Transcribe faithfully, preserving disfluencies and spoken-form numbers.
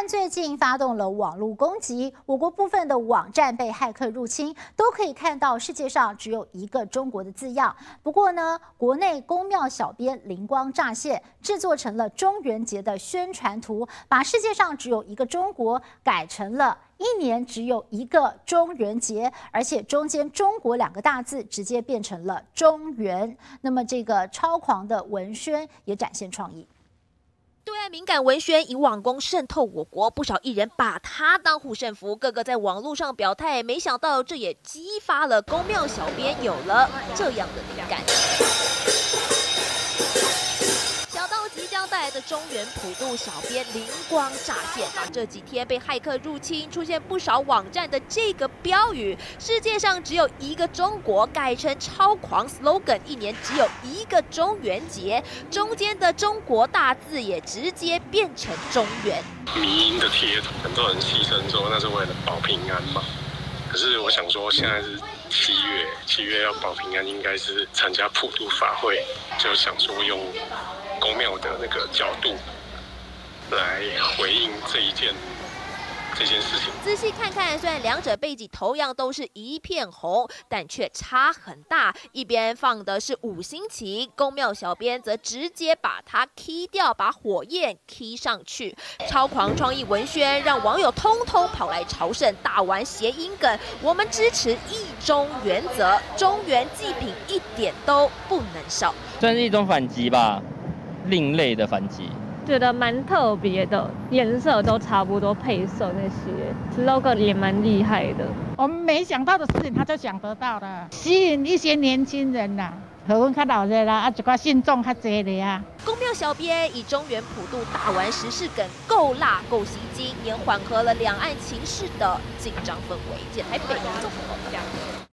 看最近发动了网络攻击，我国部分的网站被骇客入侵，都可以看到世界上只有一个中国的字样。不过呢，国内公庙小编灵光乍现，制作成了中元节的宣传图，把世界上只有一个中国改成了一年只有一个中元节，而且中间中国两个大字直接变成了中元。那么这个超狂的文宣也展现创意。 对岸敏感文宣以网攻渗透我国，不少艺人把它当护身符，个个在网络上表态。没想到这也激发了公庙小编有了这样的灵感。想到即将带来的中元普渡，小编灵光乍现，把这几天被骇客入侵、出现不少网站的这个标语“世界上只有一个中国”改成超狂 slogan， 一年只有一个中元节，中间的中国大字也直接变成中元。 迷因的贴图，很多人牺牲说那是为了保平安嘛。可是我想说，现在是七月，七月要保平安，应该是参加普渡法会，就想说用公庙的那个角度来回应这一件这件事情。 仔细看看，虽然两者背景同样都是一片红，但却差很大。一边放的是五星旗，公庙小编则直接把它 key 掉，把火焰 key 上去。超狂创意文宣让网友通通跑来朝圣，大玩谐音梗。我们支持一中原则，中原祭品一点都不能少。 算是一种反击吧。 另类的反击， 觉得蛮特别的，颜色都差不多，配色那些 slogan 也蛮厉害的。 我们没想到的事情，他就想得到了，吸引一些年轻人呐、啊，和阮较老的啦，啊，一寡信众较侪的啊。 公庙小编以中原普渡大玩时事梗，够辣够吸睛，也缓和了两岸情势的紧张氛围。记者台北综合报道。